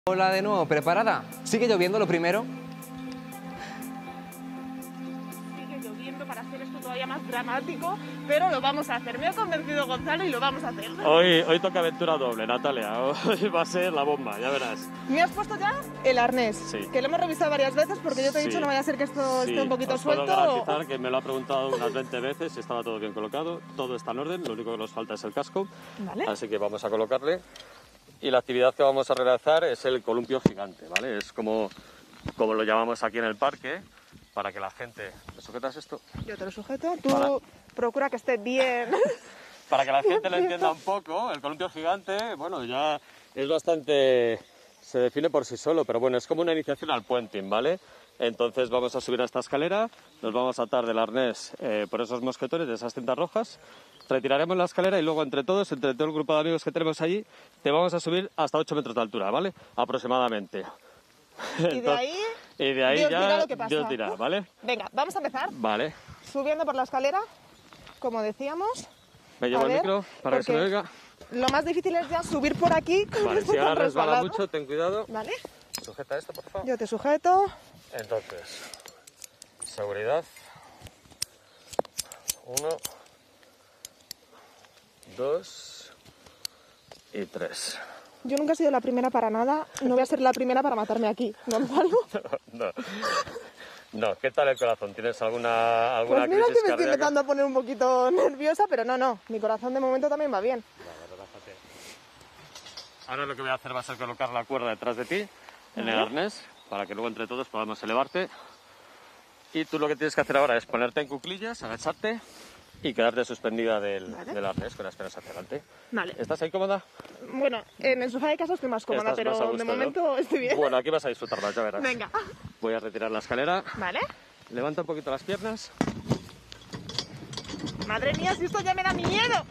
Hola de nuevo, ¿preparada? ¿Sigue lloviendo lo primero? Sigue lloviendo para hacer esto todavía más dramático, pero lo vamos a hacer. Me ha convencido Gonzalo y lo vamos a hacer. Hoy toca aventura doble, Natalia. Hoy va a ser la bomba, ya verás. ¿Me has puesto ya el arnés? Sí. Que lo hemos revisado varias veces porque yo te he dicho Sí. no vaya a ser que esto esté un poquito os puedo suelto. garantizar que me lo ha preguntado unas 20 veces, estaba todo bien colocado, todo está en orden, lo único que nos falta es el casco. Vale. Así que vamos a colocarle. Y la actividad que vamos a realizar es el columpio gigante, ¿vale? Es como lo llamamos aquí en el parque, para que la gente... ¿Me sujetas esto? Yo te lo sujeto. Tú Para- procura que esté bien. Para que la gente lo entienda un poco, el columpio gigante, bueno, ya es bastante... se define por sí solo, pero bueno, es como una iniciación al puenting, ¿vale? Entonces vamos a subir a esta escalera, nos vamos a atar del arnés por esos mosquetones de esas cintas rojas, retiraremos la escalera y luego entre todos, entre todo el grupo de amigos que tenemos allí, te vamos a subir hasta 8 metros de altura, ¿vale? Aproximadamente. Y de ahí, Y de ahí Dios ya dirá lo que pasa. Dios dirá, ¿vale? Venga, vamos a empezar Vale. subiendo por la escalera, como decíamos. Me llevo A el ver, micro para que se me porque oiga. Lo más difícil es ya subir por aquí. con Vale, esto si tan ahora resbala resbalado. mucho, ten cuidado. Vale, Sujeta esto, por favor. yo te sujeto. Entonces, seguridad. 1, 2 y 3. Yo nunca he sido la primera para nada, no voy a ser la primera para matarme aquí, ¿no, Gonzalo? No, ¿qué tal el corazón? ¿Tienes alguna Pues mira que crisis me estoy cardíaca? empezando a poner un poquito nerviosa, pero no, mi corazón de momento también va bien. Vale, relájate. Ahora lo que voy a hacer va a ser colocar la cuerda detrás de ti, en el Vale. arnés, para que luego entre todos podamos elevarte. Y tú lo que tienes que hacer ahora es ponerte en cuclillas, agacharte y quedarte suspendida del arnés con las piernas hacia adelante. Vale. ¿Estás ahí cómoda? Bueno, en el sofá de casa estoy más cómoda, Estás pero más a gusto, de ¿no? momento estoy bien. Bueno, aquí vas a disfrutar más, ya verás. Venga. Voy a retirar la escalera. Vale. Levanta un poquito las piernas. Madre mía, si esto ya me da miedo.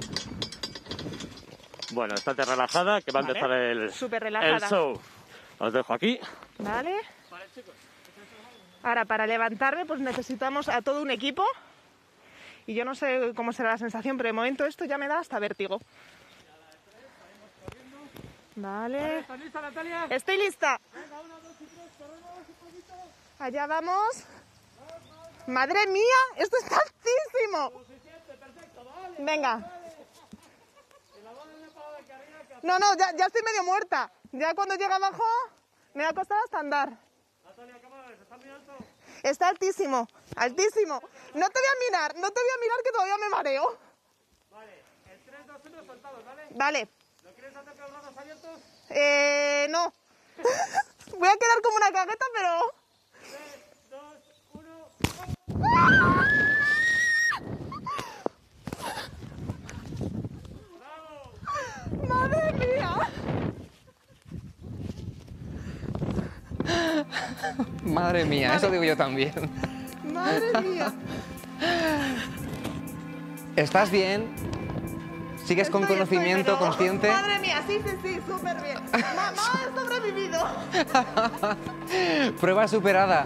Bueno, estate relajada, que va a Vale. empezar el Súper relajada. el show. Os dejo aquí. Vale. Ahora, para levantarme, pues necesitamos a todo un equipo. Y yo no sé cómo será la sensación, pero de momento esto ya me da hasta vértigo. Vale. ¿Estás lista, Natalia? Estoy lista. Venga, 1, 2 y 3, corremos un poquito. Allá vamos. Madre mía, esto está altísimo. Suficiente, perfecto, vale. Venga. Y la bola en la parada aquí arriba, que... No, ya estoy medio muerta. Ya cuando llega abajo me va a costar hasta andar. Natalia, ¿cómo ves? ¿Está muy alto? Está altísimo, altísimo. No te voy a mirar que todavía me mareo. Vale, el 3, 2, 1, soltados, ¿vale? Vale. ¿Lo quieres hacer con los brazos abiertos? No. Voy a quedar como una cagueta, pero... 3, 2, 1... ¡Bravo! ¡Madre mía! Madre mía, eso digo yo también. ¡Madre mía! ¿Estás bien? ¿Sigues con Estoy, conocimiento, pero- consciente? Madre mía, sí, súper bien. Mamá, he sobrevivido. Prueba superada.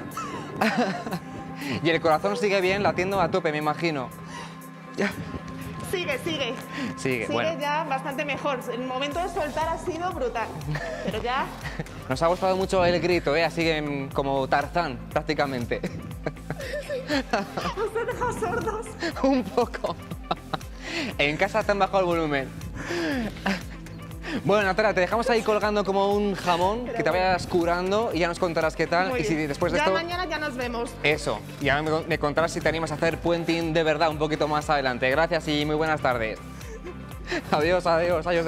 Y el corazón sigue bien, latiendo a tope, me imagino. Sigue. Sigue, bueno. Ya bastante mejor. El momento de soltar ha sido brutal. Pero ya... Nos ha gustado mucho el grito, así que como Tarzán, prácticamente. Os he dejado sordos. Un poco. En casa te han bajado el volumen. Bueno, Natalia, te dejamos ahí colgando como un jamón, que te vayas curando y ya nos contarás qué tal. Muy Y si bien. después de ya esto... mañana ya nos vemos. Eso, ya me contarás si te animas a hacer puenting de verdad un poquito más adelante. Gracias y muy buenas tardes. Adiós.